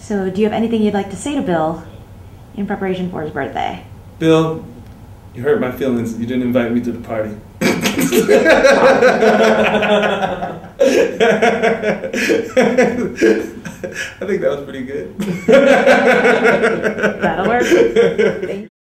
So do you have anything you'd like to say to Bill in preparation for his birthday? Bill, you hurt my feelings. You didn't invite me to the party. I think that was pretty good. That'll work.